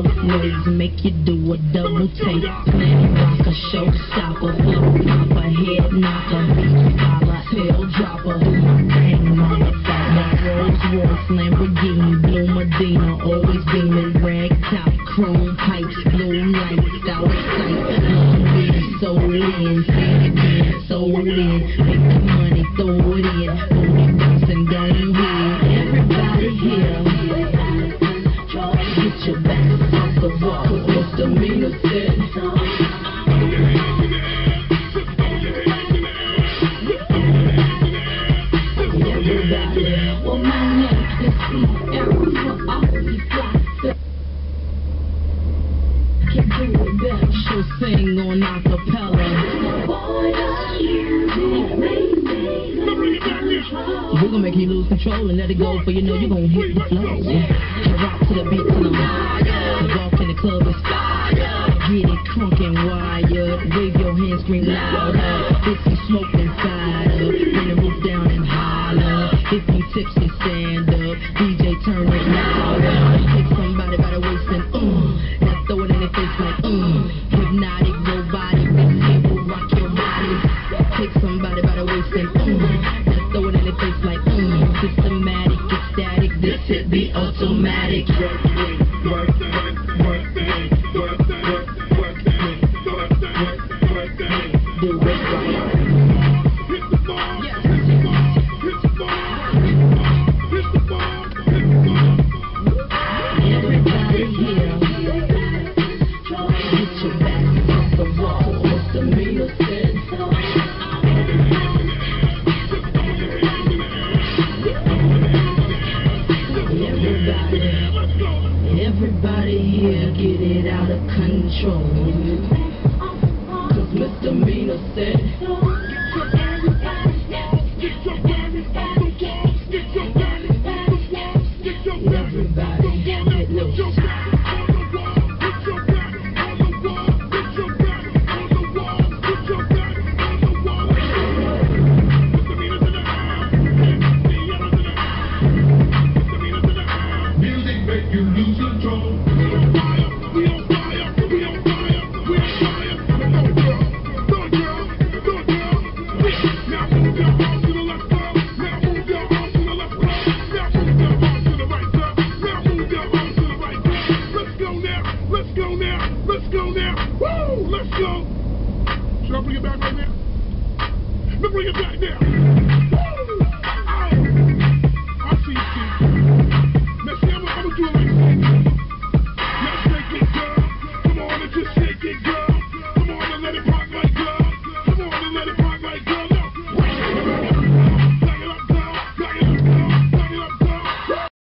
ways, make you do a double take. Planet rocker, showstopper, flow popper, head knocker, beat scholar, tail dropper. Do my thing, motherfucker. My Rolls Royce, Lamborghini, Blue Medina, always beaming, rag top, chrome pipes, blue lights, out of sight. Long in, soul in, say it again, soul in. Make the money, throw it in, booty bouncing, don't hear. Everybody here, get your back off the wall, 'cause misdemeanor said. Well, my name is Eric for all you fly. Can't do it better. She'll sing on acapella. We're gonna make you lose control and let it go, for you know you're gonna hit the flow. Rock to the beat till I'm higher. Walk in the club is fire. Get it crunk and wired. Wave your hands, scream louder. If you smoking, fired up. Bring the roof down and holler. If you tipsy, stand up. DJ, turn it louder. Take somebody by the waist and now throw it in their face like hypnotic, robotic. This here will rock your body. Take somebody by the waist and now throw it in their face like systematic, ecstatic. This hit be automatic. Do it right. Everybody here, get your back off the wall. Misdemeanor said. Everybody here, get it out of control. 'Cause misdemeanor said.